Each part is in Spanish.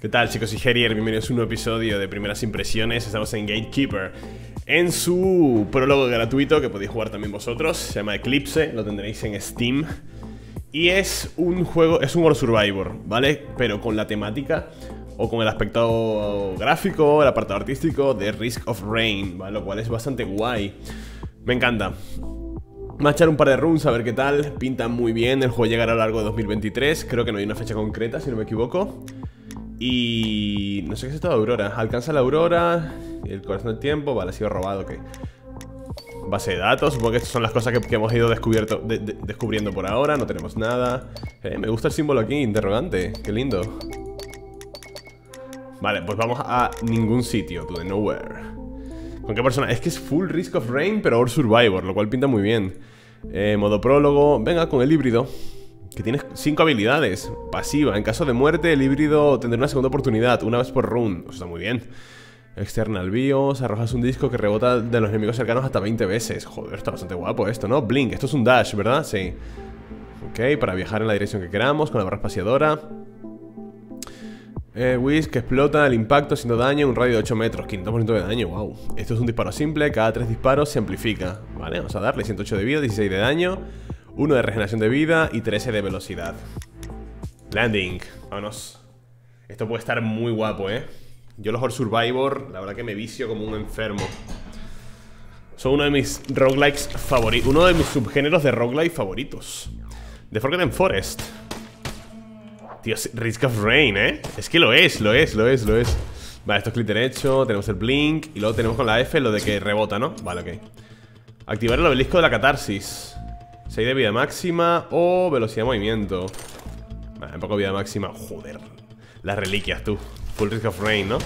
¿Qué tal, chicos y Herier? Bienvenidos a un nuevo episodio de Primeras Impresiones. Estamos en Gatekeeper, en su prólogo gratuito que podéis jugar también vosotros. Se llama Eclipse, lo tendréis en Steam. Y es un juego, es un World Survivor, ¿vale? Pero con la temática o con el aspecto gráfico, el apartado artístico de Risk of Rain, ¿vale? Lo cual es bastante guay. Me encanta. Vamos a echar un par de runs a ver qué tal. Pinta muy bien, el juego llegará a lo largo de 2023. Creo que no hay una fecha concreta, si no me equivoco. Y... no sé qué es esto de Aurora. Alcanza la Aurora. El corazón del tiempo. Vale, ha sido robado, ok. Base de datos. Supongo que estas son las cosas que hemos ido descubriendo por ahora. No tenemos nada. Me gusta el símbolo aquí, interrogante. Qué lindo. Vale, pues vamos a ningún sitio. To the nowhere. ¿Con qué persona? Es que es full Risk of Rain, pero World Survivor, lo cual pinta muy bien. Modo prólogo. Venga, con el híbrido, que tienes 5 habilidades. Pasiva, en caso de muerte el híbrido tendrá una segunda oportunidad, una vez por run. Eso está muy bien. External BIOS, arrojas un disco que rebota de los enemigos cercanos hasta 20 veces. Joder, está bastante guapo esto, ¿no? Blink, esto es un dash, ¿verdad? Sí. Ok, para viajar en la dirección que queramos, con la barra espaciadora. Whisk, que explota el impacto haciendo daño en un radio de 8 metros, 500% de daño, wow. Esto es un disparo simple, cada 3 disparos se amplifica. Vale, vamos a darle 108 de vida, 16 de daño, 1 de regeneración de vida y 13 de velocidad. Landing, vámonos. Esto puede estar muy guapo, Yo los World Survivor, la verdad que me vicio como un enfermo. Son uno de mis roguelikes favoritos, uno de mis subgéneros de roguelike favoritos. The Forgotten Forest. Tío, Risk of Rain, Es que lo es. Vale, esto es clic derecho, tenemos el blink. Y luego tenemos con la F lo de que rebota, ¿no? Vale, ok. Activar el obelisco de la catarsis. 6 de vida máxima o velocidad de movimiento. Vale, un poco de vida máxima. Joder, las reliquias, tú. Full Risk of Rain, ¿no?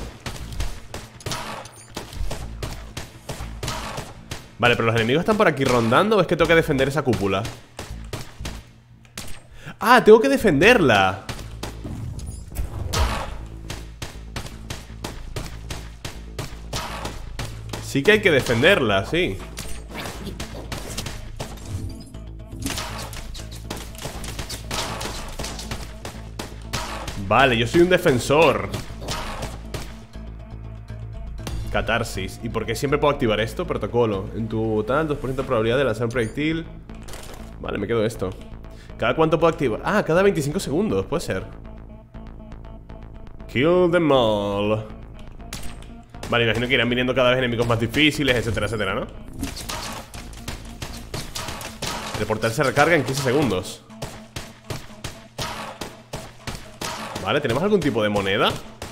Vale, pero los enemigos están por aquí rondando. ¿O es que tengo que defender esa cúpula? ¡Ah, tengo que defenderla! Sí que hay que defenderla, sí. Vale, yo soy un defensor. Catarsis. ¿Y por qué siempre puedo activar esto? Protocolo. En tu tal, 2% de probabilidad de lanzar un proyectil. Vale, me quedo esto. ¿Cada cuánto puedo activar? Ah, cada 25 segundos, puede ser. Kill them all. Vale, imagino que irán viniendo cada vez enemigos más difíciles, etcétera, etcétera, ¿no? El portal se recarga en 15 segundos. Vale, ¿tenemos algún tipo de moneda?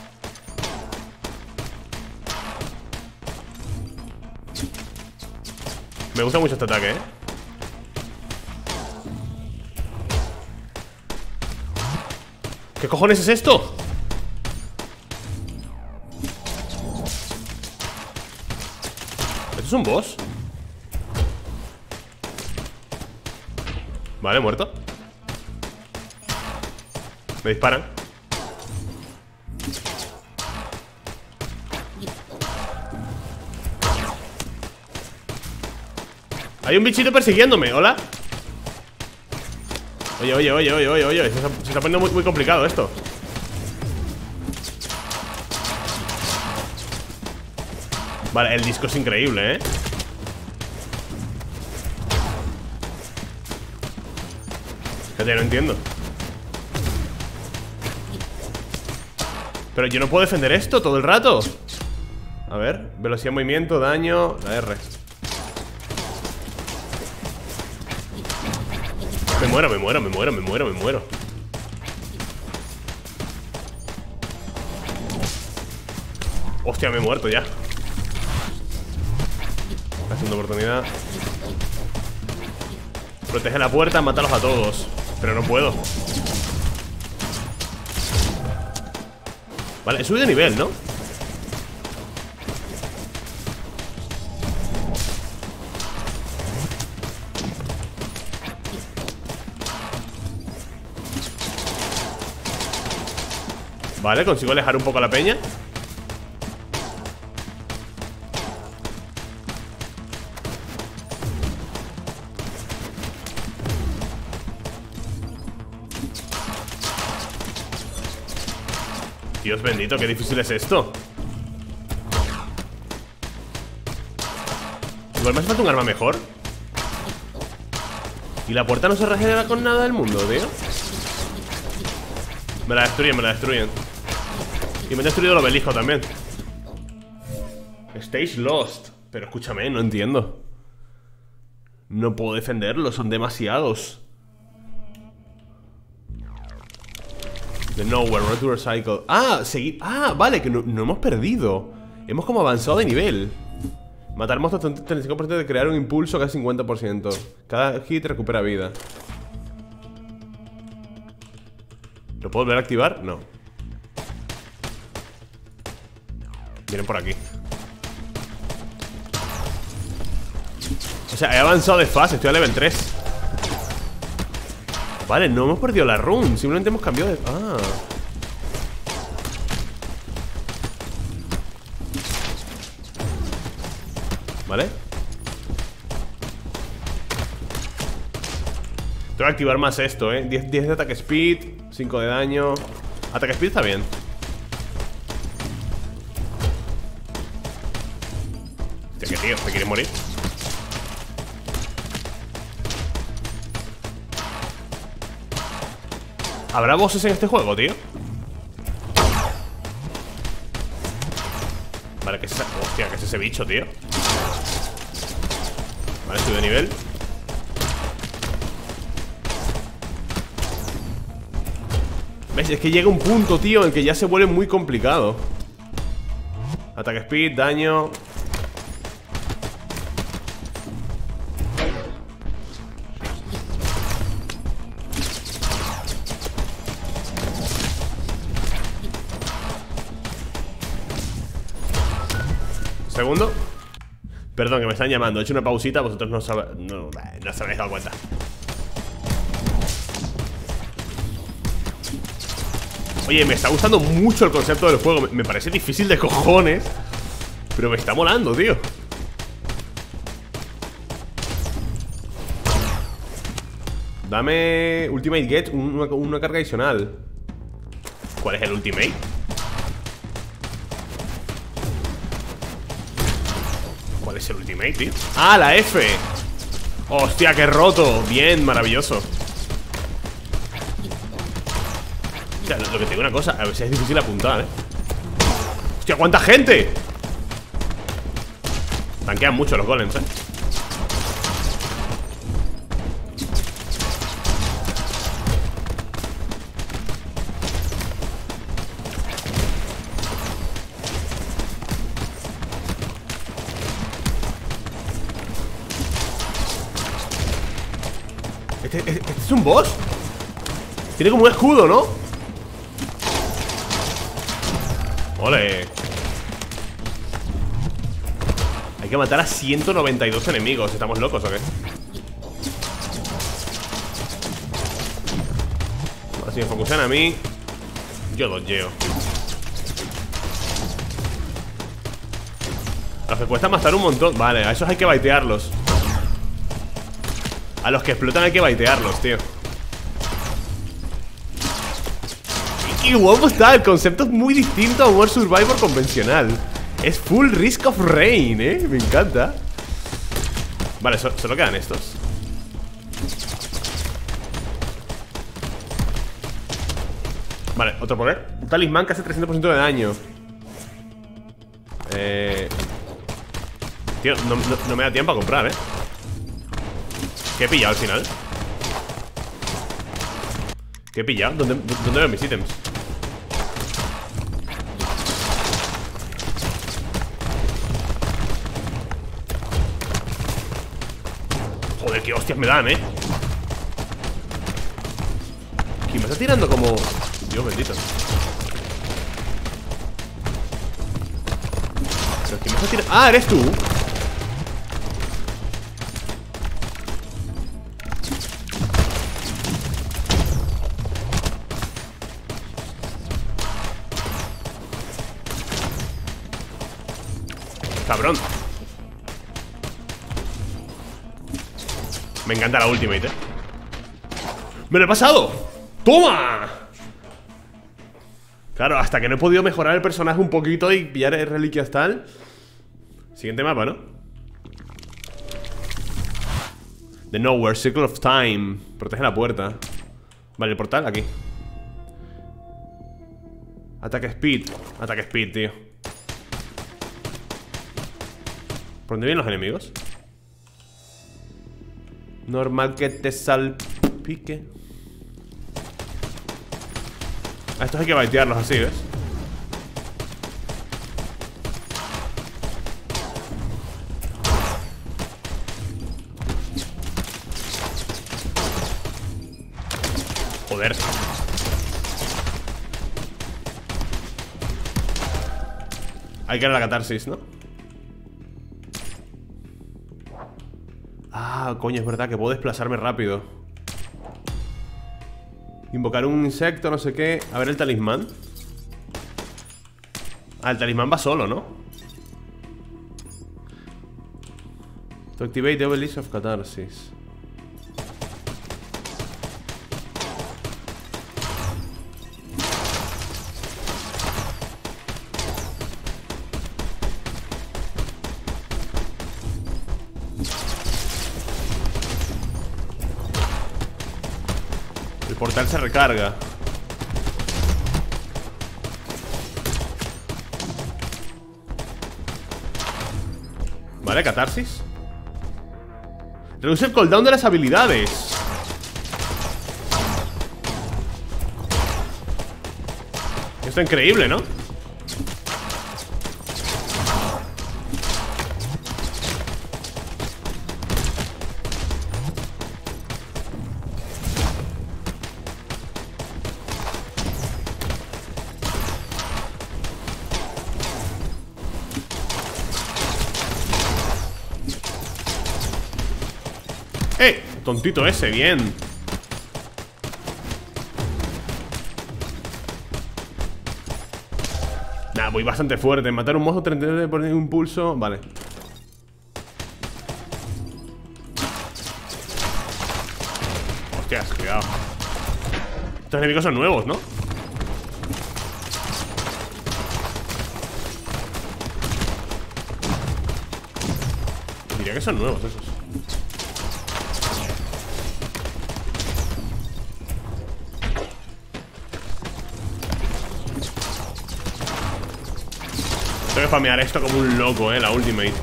Me gusta mucho este ataque, ¿Qué cojones es esto? ¿Esto es un boss? Vale, muerto. Me disparan. Hay un bichito persiguiéndome, hola. Oye, se está poniendo muy complicado esto. Vale, el disco es increíble, Fíjate, no entiendo. Pero yo no puedo defender esto todo el rato. A ver, velocidad de movimiento, daño, la R. Me muero. Hostia, me he muerto ya. La segunda oportunidad. Protege la puerta, mátalos a todos. Pero no puedo. Vale, he subido de nivel, ¿no? Vale, consigo alejar un poco a la peña. Dios bendito, qué difícil es esto. Igual me hace falta un arma mejor. Y la puerta no se regenera con nada del mundo, tío. Me la destruyen, me la destruyen. Y me han destruido el obelisco también. Stage lost. Pero escúchame, no entiendo. No puedo defenderlos, son demasiados. The Nowhere, Road to Recycle. Ah, seguir. Ah, vale, que no hemos perdido. Hemos como avanzado de nivel. Matar monstruos 35% de crear un impulso, casi 50%. Cada hit recupera vida. ¿Lo puedo volver a activar? No. Vienen por aquí. O sea, he avanzado de fase, estoy a level 3. Vale, no hemos perdido la run. Simplemente hemos cambiado de... Ah. ¿Vale? Tengo que activar más esto, 10 de ataque speed, 5 de daño. Ataque speed está bien. Hostia, ¿qué tío? ¿Te quieres morir? ¿Habrá bosses en este juego, tío? Vale, que es esa... Hostia, que es ese bicho, tío. Vale, estoy de nivel. ¿Ves? Es que llega un punto, tío, en el que ya se vuelve muy complicado. Ataque speed, daño. Segundo. Perdón, que me están llamando. He hecho una pausita, vosotros no os habéis dado cuenta. Oye, me está gustando mucho el concepto del juego. Me parece difícil de cojones, pero me está molando, tío. Dame Ultimate Get, una carga adicional. ¿Cuál es el Ultimate? ¿Cuál es el Ultimate, tío? ¡Ah, la F! ¡Hostia, qué roto! Bien, maravilloso. O sea, lo que te digo una cosa, a ver si es difícil apuntar, ¡Hostia, cuánta gente! Tanquean mucho los golems, ¿Este es un boss? Tiene como un escudo, ¿no? ¡Ole! Hay que matar a 192 enemigos. ¿Estamos locos o qué? Ahora si me focusan a mí, yo los llevo. A los que cuesta matar un montón. Vale, a esos hay que baitearlos. A los que explotan hay que baitearlos, tío. Y guapo está, el concepto es muy distinto a un World Survivor convencional. Es full Risk of Rain, me encanta. Vale, solo quedan estos. Vale, otro poder. Un talismán que hace 300% de daño. Tío, no me da tiempo a comprar, ¿Qué he pillado al final? ¿Qué he pillado? ¿Dónde veo mis ítems? Joder, qué hostias me dan, ¿Quién me está tirando como...? Dios bendito. ¿Pero quién me está tirando? ¡Ah, eres tú! Cabrón. Me encanta la ultimate, ¡Me lo he pasado! ¡Toma! Claro, hasta que no he podido mejorar el personaje un poquito y pillar reliquias tal. Siguiente mapa, ¿no? The Nowhere, Circle of Time. Protege la puerta. Vale, el portal aquí. Ataque speed. Ataque speed, tío. ¿Por dónde vienen los enemigos? Normal que te salpique. A estos hay que baitearlos así, ¿ves? Joder. Hay que ir a la catarsis, ¿no? Ah, coño, es verdad que puedo desplazarme rápido. Invocar un insecto, no sé qué. A ver el talismán. Ah, el talismán va solo, ¿no? To activate the Obelisk of Catharsis. El portal se recarga. Vale, catarsis. Reduce el cooldown de las habilidades. Esto es increíble, ¿no? Tontito ese, bien. Nah, voy bastante fuerte. Matar un monstruo 39 por impulso. Vale. Hostias, cuidado. Estos enemigos son nuevos, ¿no? Diría que son nuevos esos. Tengo que spamear esto como un loco, la ultimate.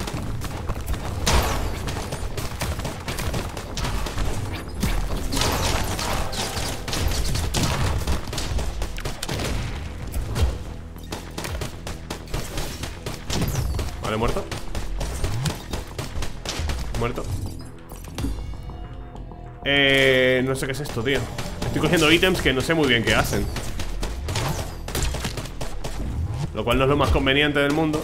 Vale, muerto. Muerto. No sé qué es esto, tío. Estoy cogiendo ítems que no sé muy bien qué hacen. Lo cual no es lo más conveniente del mundo.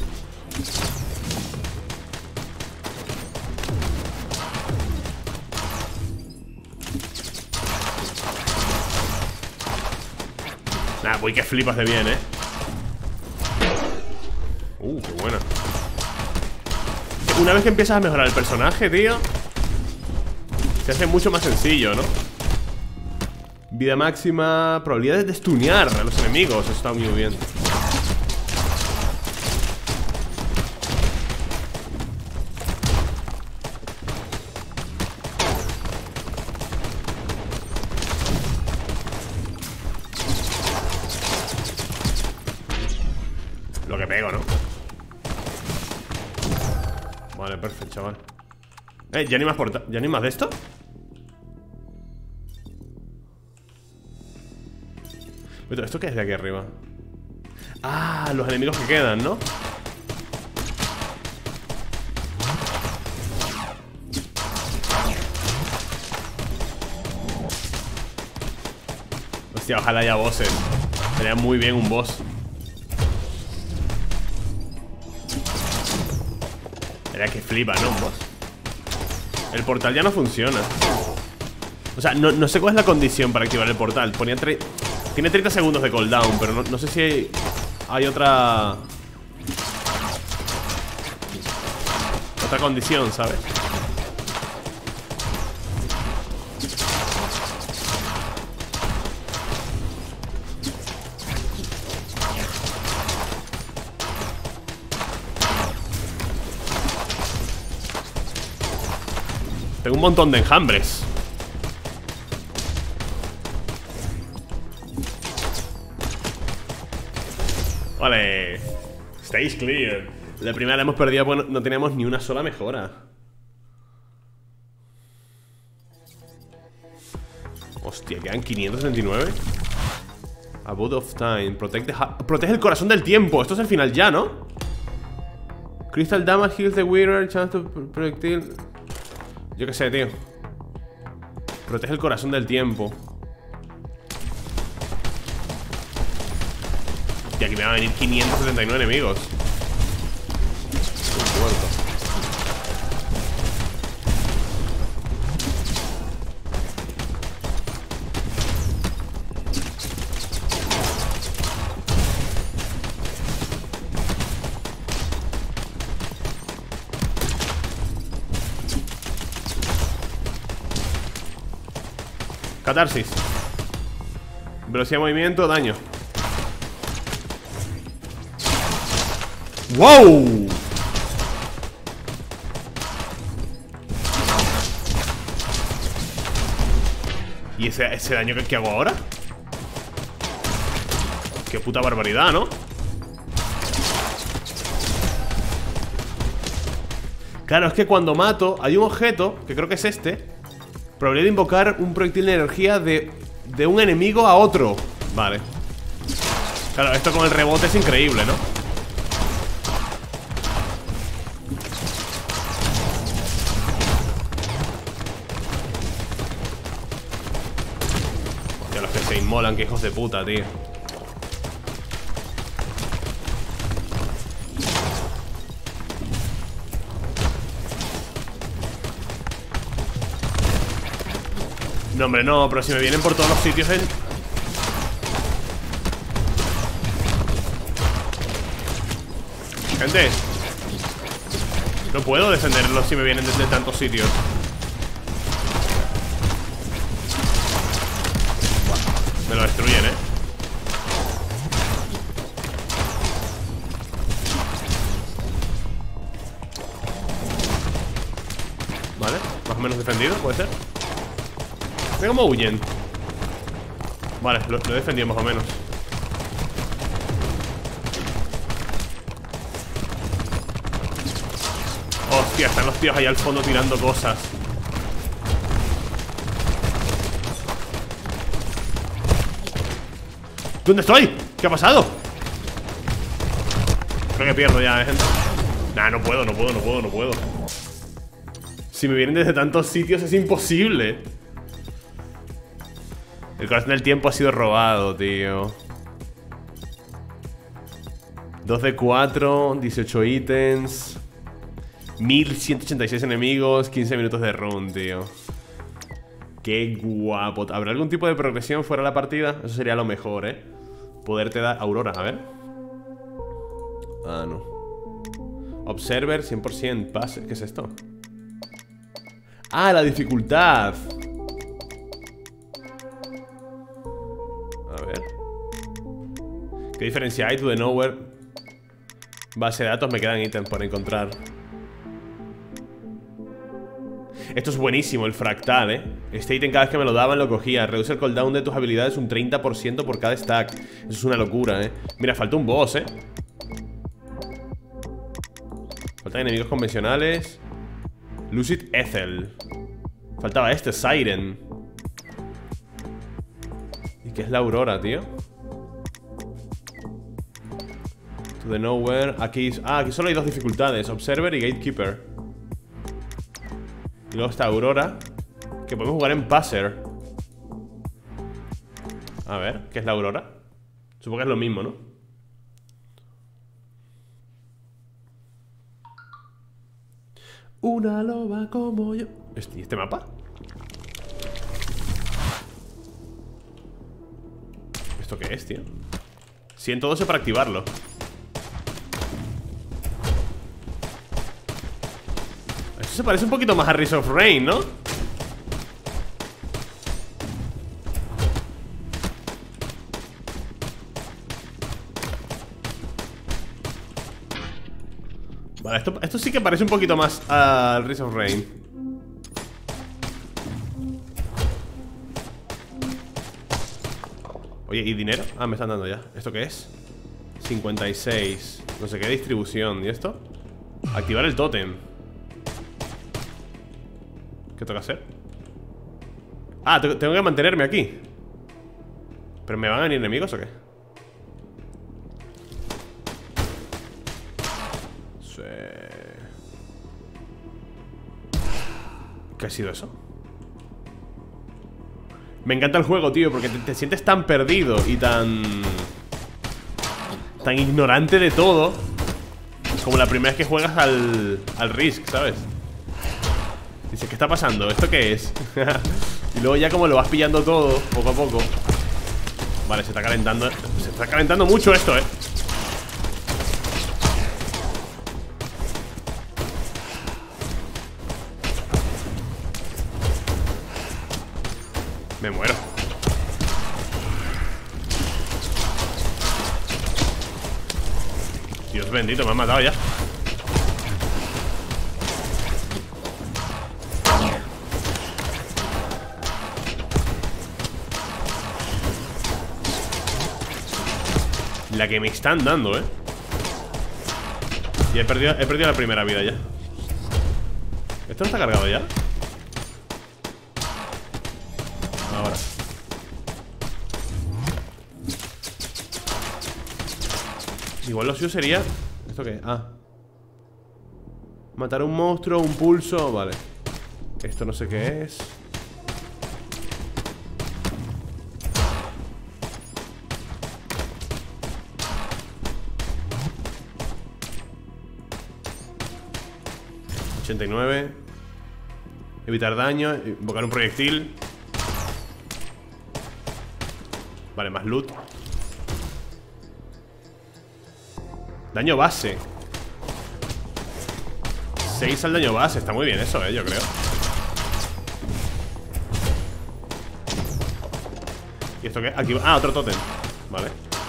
Nah, voy que flipas de bien, qué buena. Una vez que empiezas a mejorar el personaje, tío, se hace mucho más sencillo, ¿no? Vida máxima. Probabilidades de stunear a los enemigos. Eso está muy bien. Lo que pego, ¿no? Vale, perfecto, chaval. ¿Ya ni más ¿Ya ni más de esto? ¿Esto qué es de aquí arriba? Ah, los enemigos que quedan, ¿no? Hostia, ojalá haya bosses. Sería muy bien un boss. Sería que flipa, ¿no? Un boss. El portal ya no funciona. O sea, no sé cuál es la condición para activar el portal. Ponía tiene 30 segundos de cooldown, pero no sé si hay otra condición, ¿sabes? Tengo un montón de enjambres. Vale. Stage clear. La primera la hemos perdido porque no teníamos ni una sola mejora. Hostia, quedan 579. Abode of Time. Protege el corazón del tiempo. Esto es el final ya, ¿no? Crystal Damage heals the wearer. Chance to proyectil. Yo qué sé, tío. Protege el corazón del tiempo. Y aquí me van a venir 579 enemigos. Un muerto. Catarsis. Velocidad de movimiento, daño. ¡Wow! ¿Y ese daño que hago ahora? Qué puta barbaridad, ¿no? Claro, es que cuando mato hay un objeto, que creo que es este. Probabilidad de invocar un proyectil de energía de un enemigo a otro. Vale. Claro, esto con el rebote es increíble, ¿no? Hostia, los que se inmolan, que hijos de puta, tío. No, hombre, no, pero si me vienen por todos los sitios en... Gente, no puedo defenderlos si me vienen desde tantos sitios. Me lo destruyen, ¿eh? Vale, más o menos defendido, puede ser. Mira cómo huyen. Vale, lo he defendido más o menos. Hostia, están los tíos ahí al fondo tirando cosas. ¿Dónde estoy? ¿Qué ha pasado? Creo que pierdo ya, gente. Nah, no puedo. Si me vienen desde tantos sitios es imposible. El corazón del tiempo ha sido robado, tío. 2 de 4, 18 ítems, 1186 enemigos, 15 minutos de run, tío. Qué guapo. ¿Habrá algún tipo de progresión fuera de la partida? Eso sería lo mejor, ¿eh? Poderte dar... Aurora, a ver. Ah, no. Observer, 100%. Pase. ¿Qué es esto? Ah, la dificultad. A ver. ¿Qué diferencia hay? To the nowhere. Base de datos, me quedan ítems por encontrar. Esto es buenísimo, el fractal, Este ítem cada vez que me lo daban lo cogía. Reduce el cooldown de tus habilidades un 30% por cada stack. Eso es una locura, Mira, falta un boss, Faltan enemigos convencionales. Lucid Ethel. Faltaba este, Siren. ¿Y qué es la Aurora, tío? To the nowhere. Aquí solo hay dos dificultades, Observer y Gatekeeper. Y luego está Aurora, que podemos jugar en Passer. A ver, ¿qué es la Aurora? Supongo que es lo mismo, ¿no? Una loba como yo. ¿Y este mapa? ¿Esto qué es, tío? 112 para activarlo. Eso se parece un poquito más a Rise of Rain, ¿no? Vale, esto sí que parece un poquito más al Rise of Rain. Oye, ¿y dinero? Ah, me están dando ya. ¿Esto qué es? 56. No sé qué distribución. ¿Y esto? Activar el tótem. ¿Qué toca hacer? Ah, tengo que mantenerme aquí. ¿Pero me van a venir enemigos o qué? Sí. ¿Qué ha sido eso? Me encanta el juego, tío, porque te sientes tan perdido y tan ignorante de todo, como la primera vez que juegas al Risk, ¿sabes? Dices, ¿qué está pasando? ¿Esto qué es? Y luego ya como lo vas pillando todo, poco a poco. Vale, se está calentando. Se está calentando mucho esto, Me muero. Dios bendito, me han matado ya. La que me están dando, Y he perdido la primera vida ya. ¿Esto no está cargado ya? Ahora. Igual lo suyo sería... ¿Esto qué? Ah, matar a un monstruo, un pulso. Vale. Esto no sé qué es. ...89... Evitar daño, invocar un proyectil. Vale, más loot. Daño base. 6 al daño base, está muy bien eso, yo creo. ¿Y esto qué? Aquí... Ah, otro tótem. Vale.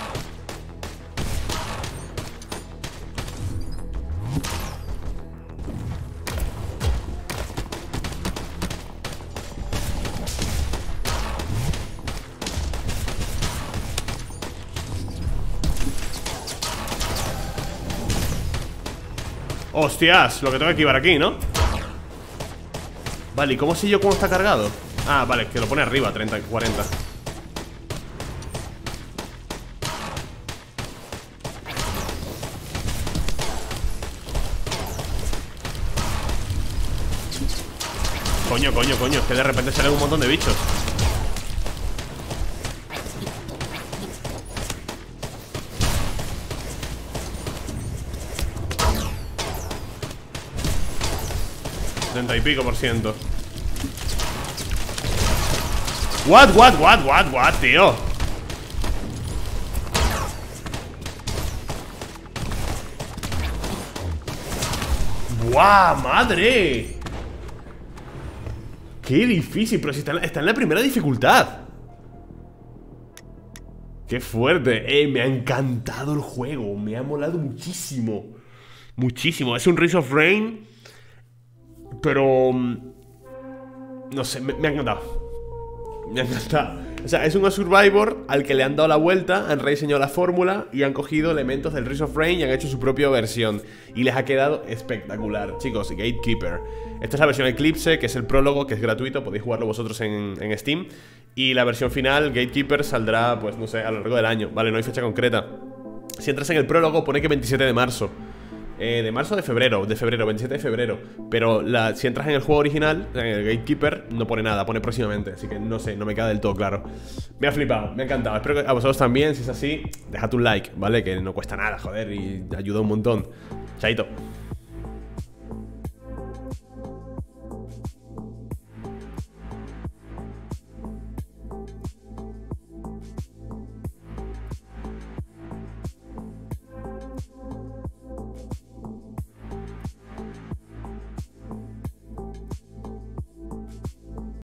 Hostias, lo que tengo que esquivar aquí, ¿no? Vale, ¿y cómo sé yo cómo está cargado? Ah, vale, que lo pone arriba, 30, 40. Coño, es que de repente salen un montón de bichos. Y pico %. What, tío. ¡Buah, madre! ¡Qué difícil! Pero si está en la primera dificultad. ¡Qué fuerte! Me ha encantado el juego. Me ha molado muchísimo. Muchísimo. Es un Risk of Rain, pero... no sé, me ha encantado. Me ha encantado. O sea, es un Survivor al que le han dado la vuelta, han rediseñado la fórmula y han cogido elementos del Risk of Rain y han hecho su propia versión. Y les ha quedado espectacular. Chicos, Gatekeeper. Esta es la versión Eclipse, que es el prólogo, que es gratuito, podéis jugarlo vosotros en Steam. Y la versión final, Gatekeeper, saldrá, pues no sé, a lo largo del año. Vale, no hay fecha concreta. Si entras en el prólogo, pone que 27 de marzo. De marzo o de febrero, 27 de febrero. Pero si entras en el juego original, en el Gatekeeper, no pone nada, pone próximamente. Así que no sé, no me queda del todo claro. Me ha flipado, me ha encantado. Espero que a vosotros también, si es así, dejad un like, ¿vale? Que no cuesta nada, joder, y ayuda un montón. Chaito.